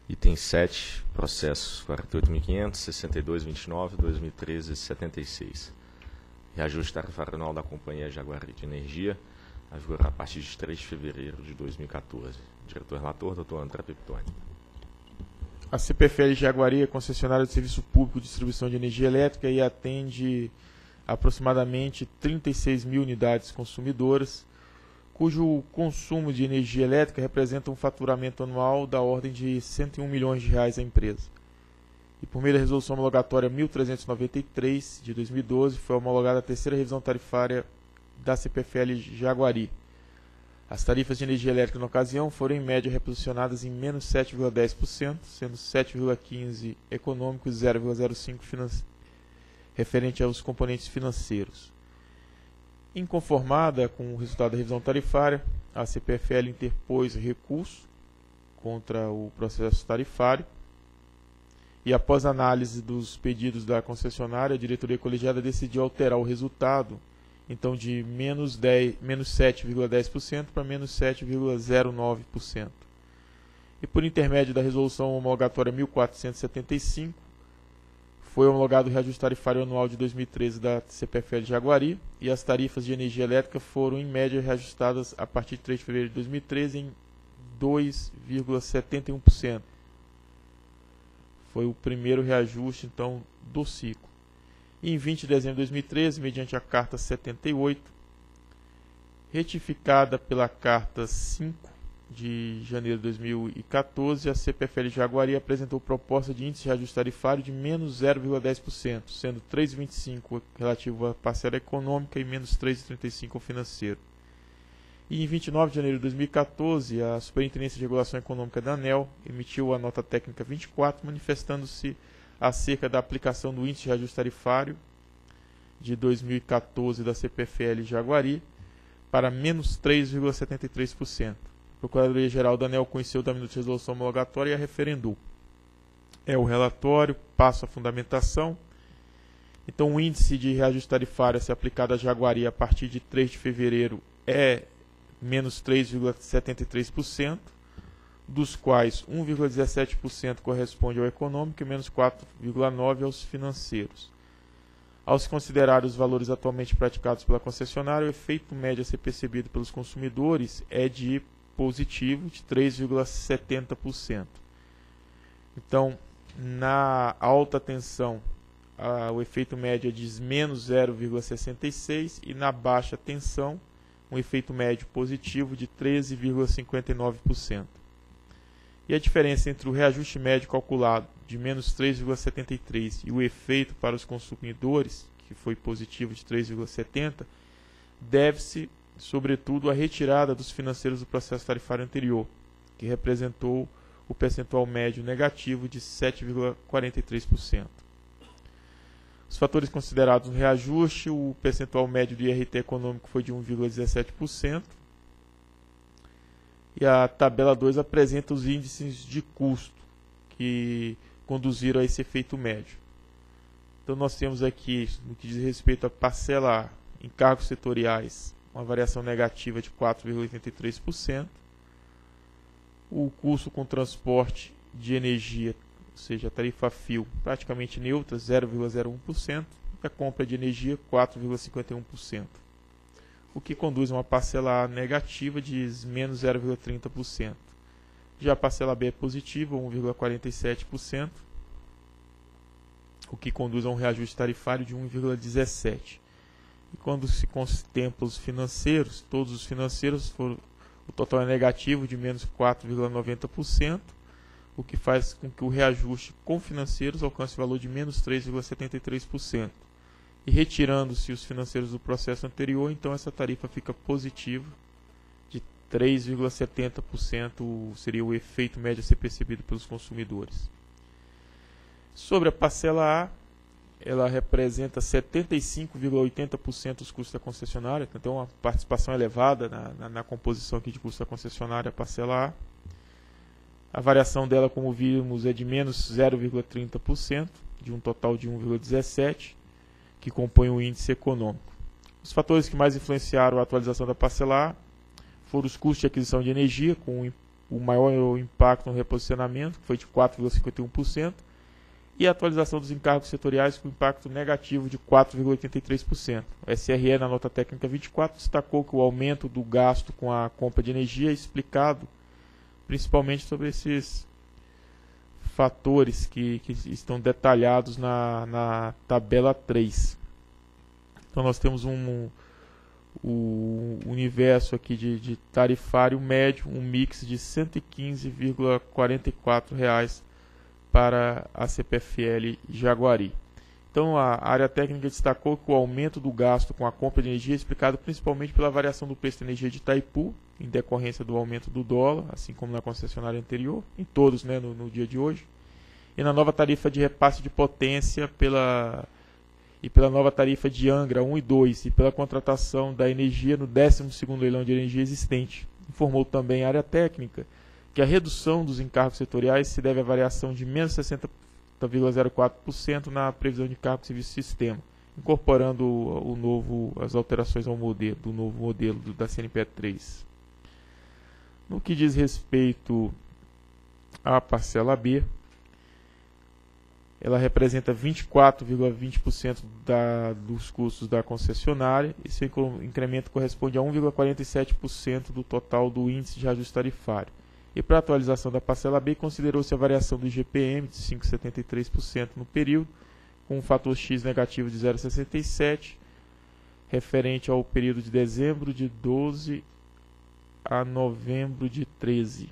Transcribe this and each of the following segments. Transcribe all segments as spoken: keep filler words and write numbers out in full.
Item sete, processos quarenta e oito mil e quinhentos, sessenta e dois, vinte e nove, dois mil e treze, setenta e seis. Reajuste tarifário anual da Companhia Jaguari de Energia, a vigorar a partir de três de fevereiro de dois mil e quatorze. Diretor-relator, doutor André Peptoni. A C P F L Jaguari é concessionária de serviço público de distribuição de energia elétrica e atende aproximadamente trinta e seis mil unidades consumidoras, cujo consumo de energia elétrica representa um faturamento anual da ordem de cento e um milhões de reais à empresa. E por meio da resolução homologatória mil trezentos e noventa e três, de dois mil e doze, foi homologada a terceira revisão tarifária da C P F L Jaguari. As tarifas de energia elétrica na ocasião foram em média reposicionadas em menos sete vírgula dez por cento, sendo sete vírgula quinze por cento econômico e zero vírgula zero cinco por cento referente aos componentes financeiros. Inconformada com o resultado da revisão tarifária, a C P F L interpôs recurso contra o processo tarifário e, após análise dos pedidos da concessionária, a diretoria colegiada decidiu alterar o resultado, então de menos, menos sete vírgula dez por cento para menos sete vírgula zero nove por cento. E por intermédio da resolução homologatória mil quatrocentos e setenta e cinco, foi homologado o reajuste tarifário anual de dois mil e treze da C P F L Jaguari e as tarifas de energia elétrica foram em média reajustadas a partir de três de fevereiro de dois mil e treze em dois vírgula setenta e um por cento. Foi o primeiro reajuste então do ciclo. E em vinte de dezembro de dois mil e treze, mediante a Carta setenta e oito, retificada pela Carta cinco de janeiro de dois mil e quatorze, a C P F L Jaguari apresentou proposta de índice de reajuste tarifário de menos zero vírgula dez por cento, sendo três vírgula vinte e cinco por cento relativo à parcela econômica e menos três vírgula trinta e cinco por cento ao financeiro. E em vinte e nove de janeiro de dois mil e quatorze, a Superintendência de Regulação Econômica da ANEEL emitiu a nota técnica vinte e quatro, manifestando-se acerca da aplicação do índice de reajuste tarifário de dois mil e quatorze da C P F L Jaguari para menos três vírgula setenta e três por cento. A Procuradoria-Geral da ANEEL conheceu da minuta de resolução homologatória e a referendou. É o relatório, passo a fundamentação. Então, o índice de reajuste tarifário a ser aplicado à Jaguari a partir de três de fevereiro é menos três vírgula setenta e três por cento, dos quais um vírgula dezessete por cento corresponde ao econômico e menos quatro vírgula nove por cento aos financeiros. Ao se considerar os valores atualmente praticados pela concessionária, o efeito médio a ser percebido pelos consumidores é de positivo de três vírgula setenta por cento. Então, na alta tensão, a, o efeito médio é de menos zero vírgula sessenta e seis e na baixa tensão, um efeito médio positivo de treze vírgula cinquenta e nove por cento. E a diferença entre o reajuste médio calculado de menos três vírgula setenta e três e o efeito para os consumidores, que foi positivo de três vírgula setenta, deve-se, sobretudo, à retirada dos financeiros do processo tarifário anterior, que representou o percentual médio negativo de sete vírgula quarenta e três por cento. Os fatores considerados no reajuste, o percentual médio do I R T econômico foi de um vírgula dezessete por cento, e a tabela dois apresenta os índices de custo que conduziram a esse efeito médio. Então nós temos aqui, no que diz respeito à parcela A, encargos setoriais, uma variação negativa de quatro vírgula oitenta e três por cento, o custo com transporte de energia, ou seja, a tarifa fio, praticamente neutra, zero vírgula zero um por cento, e a compra de energia, quatro vírgula cinquenta e um por cento. O que conduz a uma parcela A negativa de menos zero vírgula trinta por cento. Já a parcela B é positiva, um vírgula quarenta e sete por cento, o que conduz a um reajuste tarifário de um vírgula dezessete por cento. E quando se contempla os financeiros, todos os financeiros, foram, o total é negativo de menos quatro vírgula noventa por cento, o que faz com que o reajuste com financeiros alcance o valor de menos três vírgula setenta e três por cento. E retirando-se os financeiros do processo anterior, então essa tarifa fica positiva de três vírgula setenta por cento, seria o efeito médio a ser percebido pelos consumidores. Sobre a parcela A, ela representa setenta e cinco vírgula oitenta por cento dos custos da concessionária, então tem uma participação elevada na, na, na composição aqui de custos da concessionária, a parcela A. A variação dela, como vimos, é de menos zero vírgula trinta por cento, de um total de um vírgula dezessete por cento, que compõe o índice econômico. Os fatores que mais influenciaram a atualização da parcela A foram os custos de aquisição de energia, com o maior impacto no reposicionamento, que foi de quatro vírgula cinquenta e um por cento, e a atualização dos encargos setoriais com impacto negativo de quatro vírgula oitenta e três por cento. O S R E, na nota técnica vinte e quatro, destacou que o aumento do gasto com a compra de energia é explicado principalmente sobre esses fatores que, que estão detalhados na, na tabela três. Então nós temos um, um universo aqui de, de tarifário médio, um mix de cento e quinze vírgula quarenta e quatro reais para a C P F L Jaguari. Então a área técnica destacou que o aumento do gasto com a compra de energia é explicado principalmente pela variação do preço da energia de Itaipu, em decorrência do aumento do dólar, assim como na concessionária anterior, em todos, né, no, no dia de hoje, e na nova tarifa de repasse de potência pela, e pela nova tarifa de Angra um e dois, e pela contratação da energia no décimo segundo leilão de energia existente. Informou também a área técnica que a redução dos encargos setoriais se deve à variação de menos sessenta vírgula zero quatro por cento na previsão de encargo de serviço sistema, incorporando o, o novo, as alterações ao modelo, do novo modelo do, da C N P três. No que diz respeito à parcela B, ela representa vinte e quatro vírgula vinte por cento da, dos custos da concessionária, e seu incremento corresponde a um vírgula quarenta e sete por cento do total do índice de ajuste tarifário. E para a atualização da parcela B, considerou-se a variação do I G P M de cinco vírgula setenta e três por cento no período, com um fator X negativo de zero vírgula sessenta e sete, referente ao período de dezembro de doze a novembro de treze.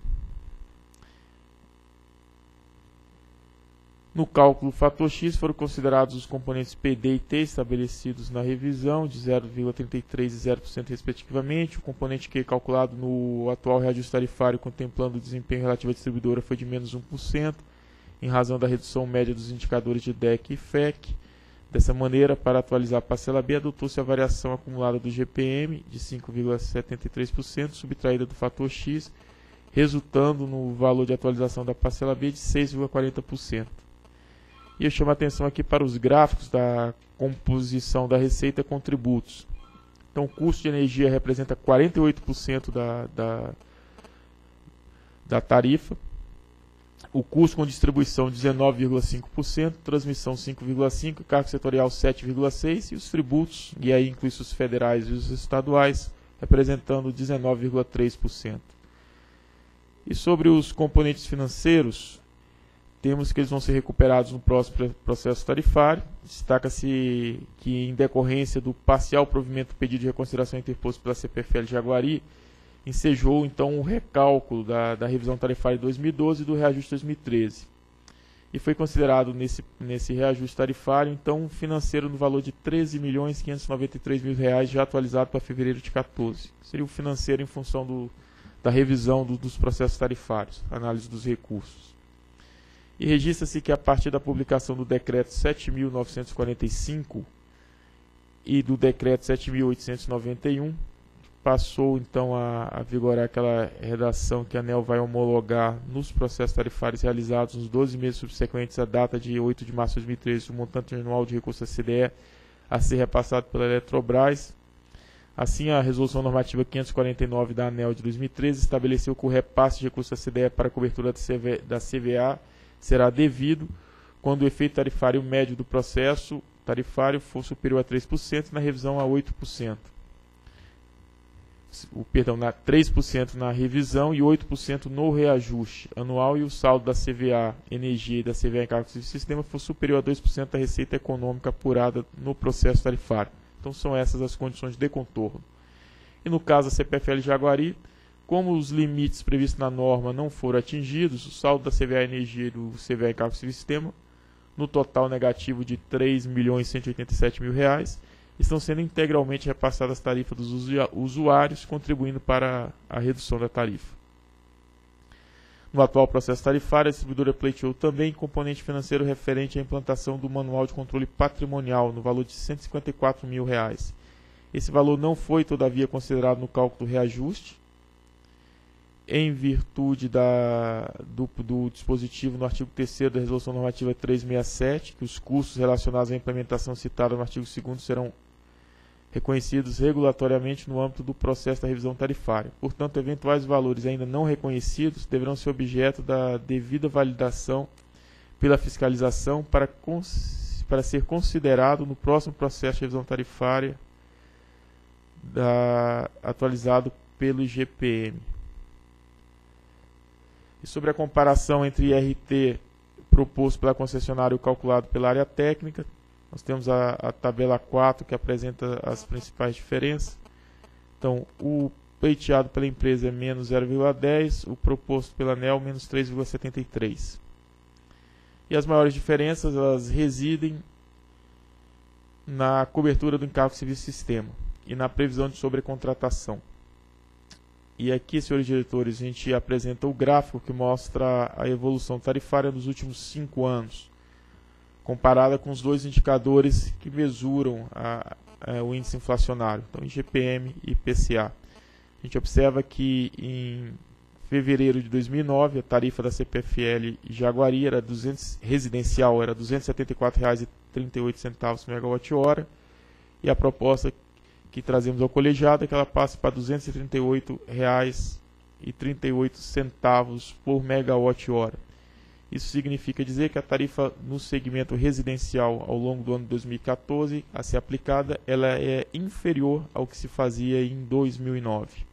No cálculo do fator X foram considerados os componentes P D e T estabelecidos na revisão de zero vírgula trinta e três por cento e zero por cento respectivamente. O componente Q calculado no atual reajuste tarifário contemplando o desempenho relativo à distribuidora foi de menos um por cento, em razão da redução média dos indicadores de D E C e F E C. Dessa maneira, para atualizar a parcela B, adotou-se a variação acumulada do I G P M de cinco vírgula setenta e três por cento, subtraída do fator X, resultando no valor de atualização da parcela B de seis vírgula quarenta por cento. E eu chamo a atenção aqui para os gráficos da composição da receita com tributos. Então, o custo de energia representa quarenta e oito por cento da, da, da tarifa, o custo com distribuição dezenove vírgula cinco por cento, transmissão cinco vírgula cinco por cento, cargo setorial sete vírgula seis por cento e os tributos, e aí inclui os federais e os estaduais, representando dezenove vírgula três por cento. E sobre os componentes financeiros, temos que eles vão ser recuperados no próximo processo tarifário. Destaca-se que, em decorrência do parcial provimento do pedido de reconsideração interposto pela C P F L Jaguari, ensejou então o recálculo da, da revisão tarifária de dois mil e doze e do reajuste de dois mil e treze. E foi considerado nesse, nesse reajuste tarifário então um financeiro no valor de treze milhões quinhentos e noventa e três mil reais, já atualizado para fevereiro de quatorze. Seria o financeiro em função do, da revisão do, dos processos tarifários, análise dos recursos. E registra-se que, a partir da publicação do decreto sete mil novecentos e quarenta e cinco e do decreto sete mil oitocentos e noventa e um, passou então a, a vigorar aquela redação que a ANEEL vai homologar nos processos tarifários realizados nos doze meses subsequentes à data de oito de março de dois mil e treze, o montante anual de recurso da C D E a ser repassado pela Eletrobras. Assim, a Resolução Normativa quinhentos e quarenta e nove da ANEEL de dois mil e treze estabeleceu que o repasse de recurso da C D E para a cobertura da C V A será devido quando o efeito tarifário médio do processo tarifário for superior a três por cento e na revisão a oito por cento. O, perdão, na três por cento na revisão e oito por cento no reajuste anual, e o saldo da C V A Energia e da C V A Encargos de Sistema for superior a dois por cento da receita econômica apurada no processo tarifário. Então são essas as condições de contorno. E no caso da C P F L Jaguari, como os limites previstos na norma não foram atingidos, o saldo da C V A Energia e do C V A Encargos de Sistema, no total negativo de três milhões cento e oitenta e sete mil reais, estão sendo integralmente repassadas as tarifas dos usuários, contribuindo para a redução da tarifa. No atual processo tarifário, a distribuidora pleiteou também componente financeiro referente à implantação do Manual de Controle Patrimonial, no valor de cento e cinquenta e quatro mil reais. Esse valor não foi, todavia, considerado no cálculo do reajuste, em virtude da, do, do dispositivo no artigo terceiro da Resolução Normativa trezentos e sessenta e sete, que os custos relacionados à implementação citada no artigo segundo serão reconhecidos regulatoriamente no âmbito do processo da revisão tarifária. Portanto, eventuais valores ainda não reconhecidos deverão ser objeto da devida validação pela fiscalização para, para ser considerado no próximo processo de revisão tarifária da, atualizado pelo I G P M. E sobre a comparação entre I R T proposto pela concessionária e o calculado pela área técnica, nós temos a, a tabela quatro que apresenta as principais diferenças. Então, o pleiteado pela empresa é menos zero vírgula dez, o proposto pela ANEEL menos três vírgula setenta e três. E as maiores diferenças elas residem na cobertura do encargo de serviço sistema e na previsão de sobrecontratação. E aqui, senhores diretores, a gente apresenta o gráfico que mostra a evolução tarifária nos últimos cinco anos, comparada com os dois indicadores que mesuram a, a, o índice inflacionário, então I G P M e I P C A. A gente observa que em fevereiro de dois mil e nove, a tarifa da C P F L Jaguari era duzentos, residencial era duzentos e setenta e quatro reais e trinta e oito centavos por megawatt-hora, e a proposta que trazemos ao colegiado é que ela passe para duzentos e trinta e oito reais e trinta e oito centavos por megawatt-hora. Isso significa dizer que a tarifa no segmento residencial ao longo do ano de dois mil e quatorze a ser aplicada, ela é inferior ao que se fazia em dois mil e nove.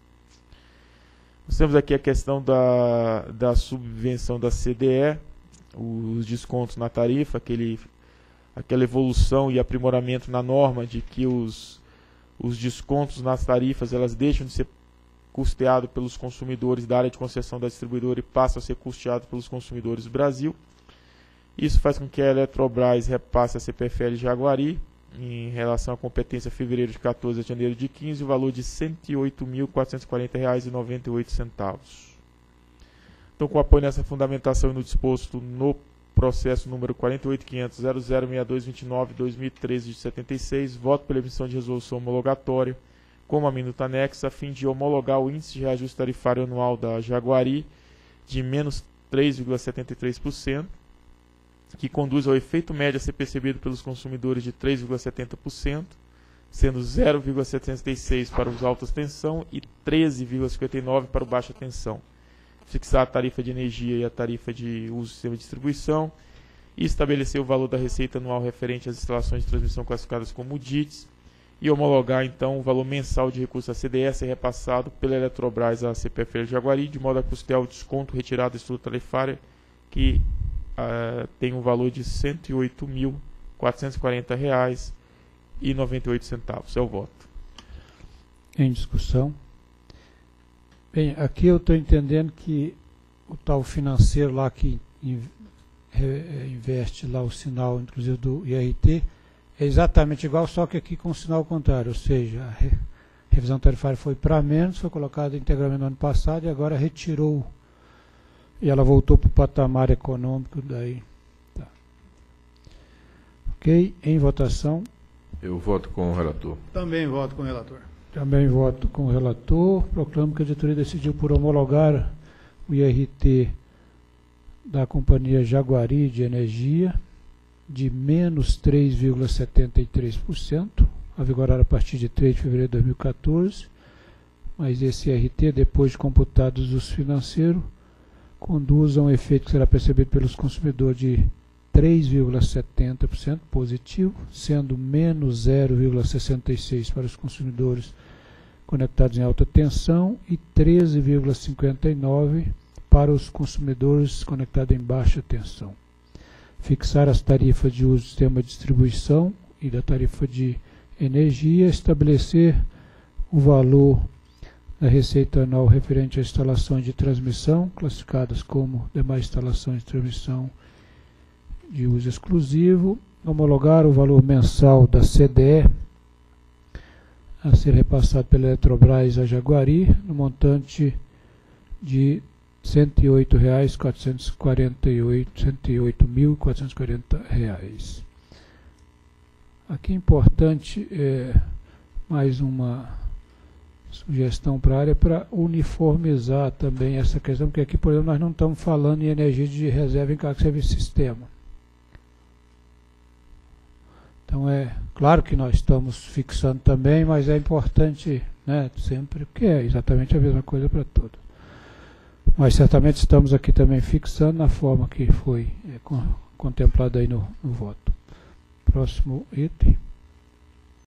Nós temos aqui a questão da, da subvenção da C D E, os descontos na tarifa, aquele, aquela evolução e aprimoramento na norma de que os os descontos nas tarifas elas deixam de ser custeados pelos consumidores da área de concessão da distribuidora e passam a ser custeados pelos consumidores do Brasil. Isso faz com que a Eletrobras repasse a C P F L Jaguari, em relação à competência fevereiro de quatorze a janeiro de quinze, o valor de cento e oito mil quatrocentos e quarenta reais e noventa e oito centavos. Então, com apoio nessa fundamentação e no disposto no processo número quarenta e oito ponto quinhentos ponto zero zero seis dois dois nove barra dois mil e treze de setenta e seis, voto pela emissão de resolução homologatória como a minuta anexa, a fim de homologar o índice de reajuste tarifário anual da Jaguari de menos três vírgula setenta e três por cento, que conduz ao efeito médio a ser percebido pelos consumidores de três vírgula setenta por cento, sendo zero vírgula setenta e seis por cento para os altas tensão e treze vírgula cinquenta e nove por cento para o baixa tensão. Fixar a tarifa de energia e a tarifa de uso do sistema de distribuição e estabelecer o valor da receita anual referente às instalações de transmissão classificadas como D I Ts e homologar então o valor mensal de recurso a C D S repassado pela Eletrobras à C P F L Jaguari, de modo a custear o desconto retirado da estrutura tarifária que uh, tem um valor de cento e oito mil quatrocentos e quarenta reais e noventa e oito centavos. É o voto. Em discussão. Bem, aqui eu estou entendendo que o tal financeiro lá que investe lá o sinal, inclusive do I R T, é exatamente igual, só que aqui com o sinal contrário, ou seja, a re, revisão tarifária foi para menos, foi colocada integralmente no ano passado e agora retirou, e ela voltou para o patamar econômico daí. Tá. Ok, em votação. Eu voto com o relator. Também voto com o relator. Também voto com o relator. Proclamo que a diretoria decidiu por homologar o I R T da Companhia Jaguari de Energia de menos três vírgula setenta e três por cento, a vigorar a partir de três de fevereiro de dois mil e quatorze, mas esse I R T, depois de computados os financeiros, conduz a um efeito que será percebido pelos consumidores de três vírgula setenta por cento positivo, sendo menos zero vírgula sessenta e seis por cento para os consumidores conectados em alta tensão e treze vírgula cinquenta e nove por cento para os consumidores conectados em baixa tensão. Fixar as tarifas de uso do sistema de distribuição e da tarifa de energia, estabelecer o valor da receita anual referente às instalações de transmissão, classificadas como demais instalações de transmissão de uso exclusivo, homologar o valor mensal da C D E a ser repassado pela Eletrobras a Jaguari, no montante de cento e oito reais quatrocentos e quarenta e oito, cento e oito mil quatrocentos e quarenta reais. Aqui é importante é, mais uma sugestão para a área para uniformizar também essa questão, porque aqui, por exemplo, nós não estamos falando em energia de reserva em carga de serviço sistema. Então é claro que nós estamos fixando também, mas é importante, né, sempre, porque é exatamente a mesma coisa para todos. Mas certamente estamos aqui também fixando na forma que foi é, contemplada aí no, no voto. Próximo item.